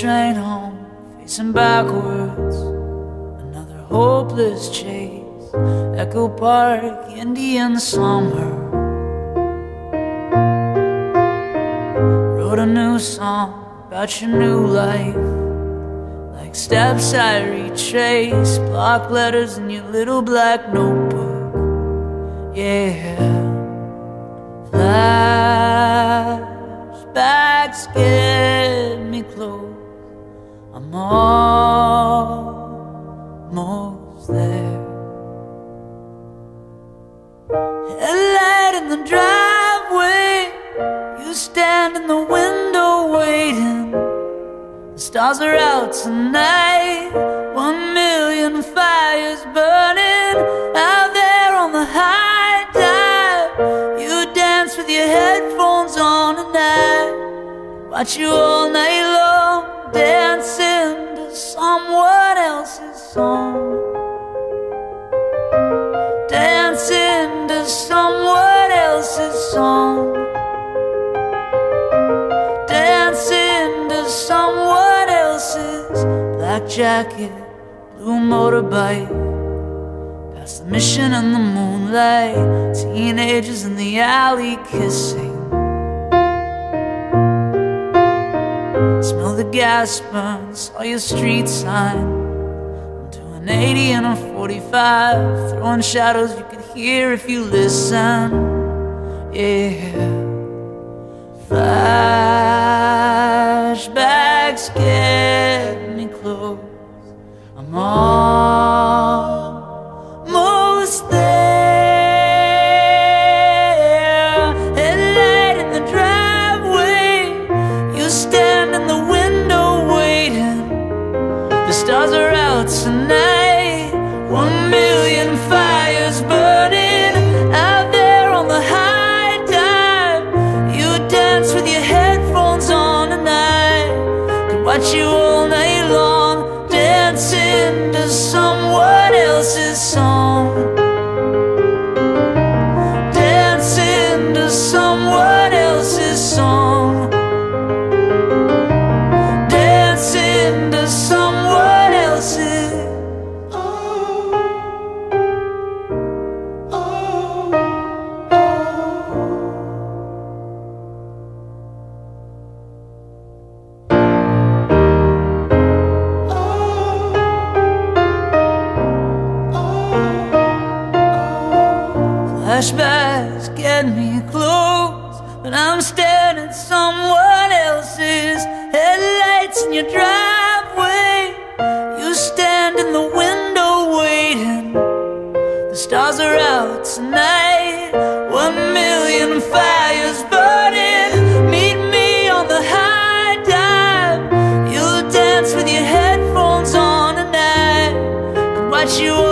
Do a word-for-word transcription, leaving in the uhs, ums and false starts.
train home, facing backwards, another hopeless chase. Echo Park, Indian summer. Wrote a new song about your new life, like steps I retrace, block letters in your little black notebook. Yeah, flashbacks get me close. I'm almost there. Headlight in the driveway, you stand in the window waiting. The stars are out tonight, one million fires burning out there on the high dive. You dance with your headphones on and I watch you all night long, dancing to someone else's song, dancing to someone else's song, dancing to someone else's. Black jacket, blue motorbike, past the mission in the moonlight, teenagers in the alley kissing. Smell the gas burn, saw your street sign, an eighty and a forty-five, throwing shadows you could hear if you listen. Yeah, flashbacks get me close. I'm almost there. Headlight in the driveway, you stand in the window waiting. The stars are out tonight, one million fires burning out there on the high dive. You dance with your headphones on and I could watch you all night long, dancing to someone else's song, dancing to someone else's song, dancing to someone else's. Flashbacks get me close, but I'm staring at someone else's. Headlights in your driveway, you stand in the window waiting. The stars are out tonight, one million fires burning. Meet me on the high dive. You'll dance with your headphones on and I could watch you